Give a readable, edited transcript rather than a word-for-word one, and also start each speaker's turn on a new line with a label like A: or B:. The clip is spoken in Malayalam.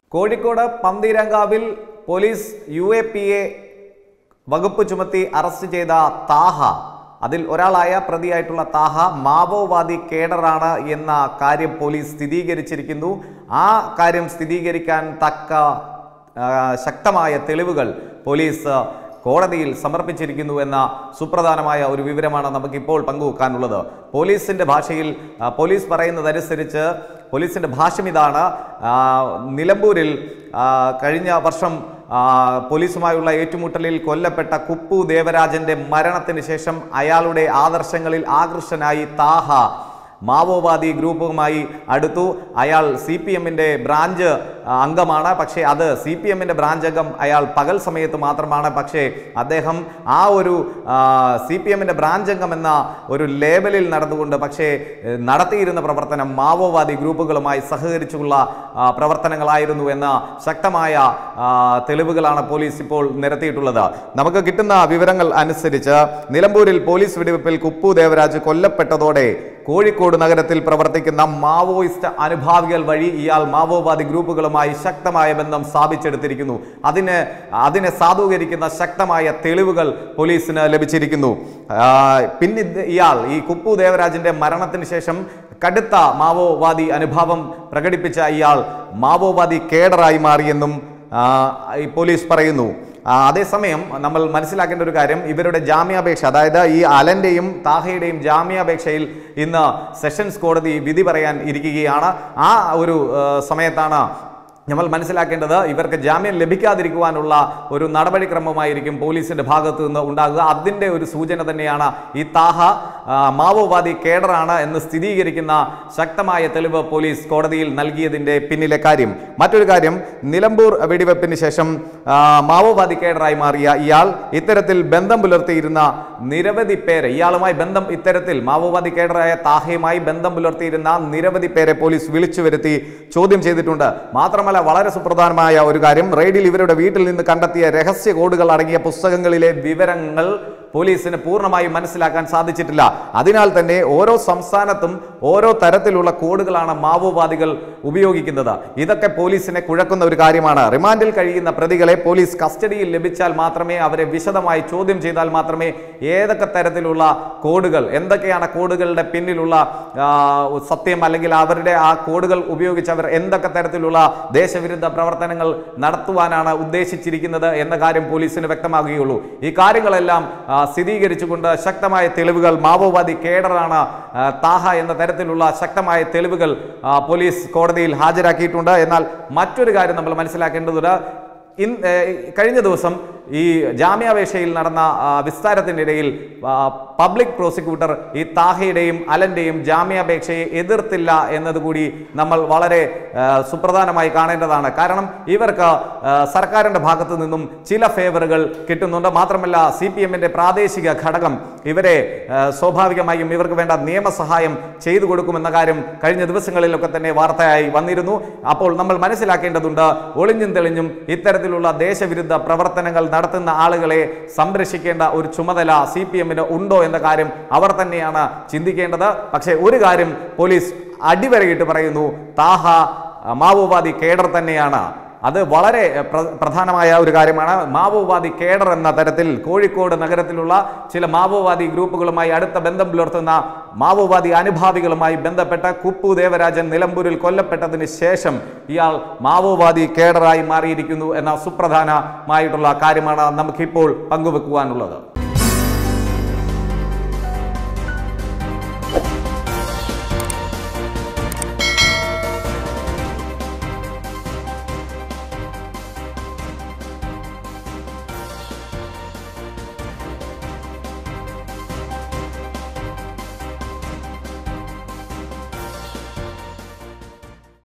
A: കോഴിക്കോട് പന്തീരങ്കാവിൽ പോലീസ് UAPA വകുപ്പ് ചുമത്തി അറസ്റ്റ് ചെയ്ത താഹ, അതിൽ ഒരാളായ പ്രതിയായിട്ടുള്ള താഹ മാവോവാദി കേഡറാണ് എന്ന കാര്യം പോലീസ് സ്ഥിരീകരിച്ചിരിക്കുന്നു. ആ കാര്യം സ്ഥിരീകരിക്കാൻ തക്ക ശക്തമായ തെളിവുകൾ പോലീസ് കോടതിയിൽ സമർപ്പിച്ചിരിക്കുന്നു എന്ന സുപ്രധാനമായ ഒരു വിവരമാണ് നമുക്കിപ്പോൾ പങ്കുവെക്കാനുള്ളത്. പോലീസിൻ്റെ ഭാഷയിൽ പോലീസ് പറയുന്നതനുസരിച്ച് പോലീസിൻ്റെ ഭാഷ്യം ഇതാണ്. നിലമ്പൂരിൽ കഴിഞ്ഞ വർഷം പോലീസുമായുള്ള ഏറ്റുമുട്ടലിൽ കൊല്ലപ്പെട്ട കുപ്പു ദേവരാജന്റെ മരണത്തിന് ശേഷം അയാളുടെ ആദർശങ്ങളിൽ ആകൃഷ്ടനായി താഹ മാവോവാദി ഗ്രൂപ്പുമായി അടുത്തു. അയാൾ CPMന്റെ ബ്രാഞ്ച് അംഗമാണ്. പക്ഷേ അത് CPMന്റെ ബ്രാഞ്ച് അംഗം അയാൾ പകൽ സമയത്ത് മാത്രമാണ്. പക്ഷേ അദ്ദേഹം ആ ഒരു CPMന്റെ ബ്രാഞ്ച് അംഗം എന്ന ഒരു ലേബലിൽ നടന്നുകൊണ്ട് പക്ഷേ നടത്തിയിരുന്ന പ്രവർത്തനം മാവോവാദി ഗ്രൂപ്പുകളുമായി സഹകരിച്ചുള്ള പ്രവർത്തനങ്ങളായിരുന്നു എന്ന ശക്തമായ തെളിവുകളാണ് പോലീസ് ഇപ്പോൾ നിരത്തിയിട്ടുള്ളത്. നമുക്ക് കിട്ടുന്ന വിവരങ്ങൾ അനുസരിച്ച് നിലമ്പൂരിൽ പോലീസ് വെടിവെപ്പിൽ കുപ്പു ദേവരാജ് കൊല്ലപ്പെട്ടതോടെ കോഴിക്കോട് നഗരത്തിൽ പ്രവർത്തിക്കുന്ന മാവോയിസ്റ്റ് അനുഭാവികൾ വഴി ഇയാൾ മാവോവാദി ഗ്രൂപ്പുകളുമായി ശക്തമായ ബന്ധം സ്ഥാപിച്ചെടുത്തിരിക്കുന്നു. അതിനെ സാധൂകരിക്കുന്ന ശക്തമായ തെളിവുകൾ പോലീസിന് ലഭിച്ചിരിക്കുന്നു. പിന്നെ ഇയാൾ ഈ കുപ്പു ദേവരാജിന്റെ മരണത്തിന് ശേഷം കടുത്ത മാവോവാദി അനുഭാവം പ്രകടിപ്പിച്ച ഇയാൾ മാവോവാദി കേഡറായി മാറിയെന്നും പോലീസ് പറയുന്നു. അതേസമയം നമ്മൾ മനസ്സിലാക്കേണ്ട ഒരു കാര്യം, ഇവരുടെ ജാമ്യാപേക്ഷ, അതായത് ഈ അലന്റെയും താഹയുടെയും ജാമ്യാപേക്ഷയിൽ ഇന്ന് സെഷൻസ് കോടതി വിധി പറയാൻ ഇരിക്കുകയാണ്. ആ ഒരു സമയത്താണ് നമ്മൾ മനസ്സിലാക്കേണ്ടത് ഇവർക്ക് ജാമ്യം ലഭിക്കാതിരിക്കുവാനുള്ള ഒരു നടപടിക്രമമായിരിക്കും പോലീസിന്റെ ഭാഗത്തു നിന്ന് ഉണ്ടാകുക. അതിൻ്റെ ഒരു സൂചന തന്നെയാണ് ഈ താഹ മാവോവാദി കേഡറാണ് എന്ന് സ്ഥിരീകരിക്കുന്ന ശക്തമായ തെളിവ് പോലീസ് കോടതിയിൽ നൽകിയതിൻ്റെ പിന്നിലെ കാര്യം. മറ്റൊരു കാര്യം, നിലമ്പൂർ വെടിവെപ്പിന് ശേഷം മാവോവാദി കേഡറായി മാറിയ ഇയാൾ ഇത്തരത്തിൽ ബന്ധം പുലർത്തിയിരുന്ന നിരവധി പേരെ, ഇയാളുമായി ബന്ധം ഇത്തരത്തിൽ മാവോവാദി കേഡറായ താഹയുമായി ബന്ധം പുലർത്തിയിരുന്ന നിരവധി പേരെ പോലീസ് വിളിച്ചു വരുത്തി ചോദ്യം ചെയ്തിട്ടുണ്ട്. മാത്രമല്ല, വളരെ സുപ്രധാനമായ ഒരു കാര്യം, റെയ്ഡിൽ ഇവരുടെ വീട്ടിൽ നിന്ന് കണ്ടെത്തിയ രഹസ്യ കോഡുകൾ അടങ്ങിയ പുസ്തകങ്ങളിലെ വിവരങ്ങൾ പോലീസിന് പൂർണ്ണമായും മനസ്സിലാക്കാൻ സാധിച്ചിട്ടില്ല. അതിനാൽ തന്നെ ഓരോ സംസ്ഥാനത്തും ഓരോ തരത്തിലുള്ള കോഡുകളാണ് മാവോവാദികൾ ഉപയോഗിക്കുന്നത്. ഇതൊക്കെ പോലീസിനെ കുഴക്കുന്ന ഒരു കാര്യമാണ്. റിമാൻഡിൽ കഴിയുന്ന പ്രതികളെ പോലീസ് കസ്റ്റഡിയിൽ ലഭിച്ചാൽ മാത്രമേ, അവരെ വിശദമായി ചോദ്യം ചെയ്താൽ മാത്രമേ ഏതൊക്കെ തരത്തിലുള്ള കോഡുകൾ, എന്തൊക്കെയാണ് കോഡുകളുടെ പിന്നിലുള്ള സത്യം, അല്ലെങ്കിൽ അവരുടെ ആ കോഡുകൾ ഉപയോഗിച്ച് അവർ എന്തൊക്കെ തരത്തിലുള്ള ദേശവിരുദ്ധ പ്രവർത്തനങ്ങൾ നടത്തുവാനാണ് ഉദ്ദേശിച്ചിരിക്കുന്നത് എന്ന കാര്യം പോലീസിന് വ്യക്തമാകുകയുള്ളൂ. ഈ കാര്യങ്ങളെല്ലാം സ്ഥിരീകരിച്ചുകൊണ്ട് ശക്തമായ തെളിവുകൾ, മാവോവാദി കേഡറാണ് താഹ എന്ന തരത്തിലുള്ള ശക്തമായ തെളിവുകൾ പോലീസ് കോടതിയിൽ ഹാജരാക്കിയിട്ടുണ്ട്. എന്നാൽ മറ്റൊരു കാര്യം നമ്മൾ മനസ്സിലാക്കേണ്ടതുണ്ട്. കഴിഞ്ഞ ദിവസം ഈ ജാമ്യാപേക്ഷയിൽ നടന്ന വിസ്താരത്തിനിടയിൽ പബ്ലിക് പ്രോസിക്യൂട്ടർ ഈ താഹയുടെയും അലന്റെയും ജാമ്യാപേക്ഷയെ എതിർത്തില്ല എന്നതുകൂടി നമ്മൾ വളരെ സുപ്രധാനമായി കാണേണ്ടതാണ്. കാരണം ഇവർക്ക് സർക്കാരിൻ്റെ ഭാഗത്തു നിന്നും ചില ഫേവറുകൾ കിട്ടുന്നുണ്ട്. മാത്രമല്ല, CPMന്റെ പ്രാദേശിക ഘടകം ഇവരെ സ്വാഭാവികമായും ഇവർക്ക് വേണ്ട നിയമസഹായം ചെയ്തു കൊടുക്കുമെന്ന കാര്യം കഴിഞ്ഞ ദിവസങ്ങളിലൊക്കെ തന്നെ വാർത്തയായി വന്നിരുന്നു. അപ്പോൾ നമ്മൾ മനസ്സിലാക്കേണ്ടതുണ്ട്, ഒളിഞ്ഞും തെളിഞ്ഞും ഇത്തരത്തിലുള്ള ദേശവിരുദ്ധ പ്രവർത്തനങ്ങൾ നടത്തുന്ന ആളുകളെ സംരക്ഷിക്കേണ്ട ഒരു ചുമതല CPMന് ഉണ്ടോ എന്ന കാര്യം അവർ തന്നെയാണ് ചിന്തിക്കേണ്ടത്. പക്ഷേ ഒരു കാര്യം പോലീസ് അടിവരയിട്ട് പറയുന്നു, താഹ മാവോവാദി കേഡർ തന്നെയാണ്. അത് വളരെ പ്രധാനമായ ഒരു കാര്യമാണ്. മാവോവാദി കേഡർ എന്ന തരത്തിൽ കോഴിക്കോട് നഗരത്തിലുള്ള ചില മാവോവാദി ഗ്രൂപ്പുകളുമായി അടുത്ത ബന്ധം പുലർത്തുന്ന മാവോവാദി അനുഭാവികളുമായി ബന്ധപ്പെട്ട കുപ്പു ദേവരാജൻ നിലമ്പൂരിൽ കൊല്ലപ്പെട്ടതിന് ശേഷം ഇയാൾ മാവോവാദി കേഡറായി മാറിയിരിക്കുന്നു എന്ന സുപ്രധാനമായിട്ടുള്ള കാര്യമാണ് നമുക്കിപ്പോൾ പങ്കുവെക്കുവാനുള്ളത്.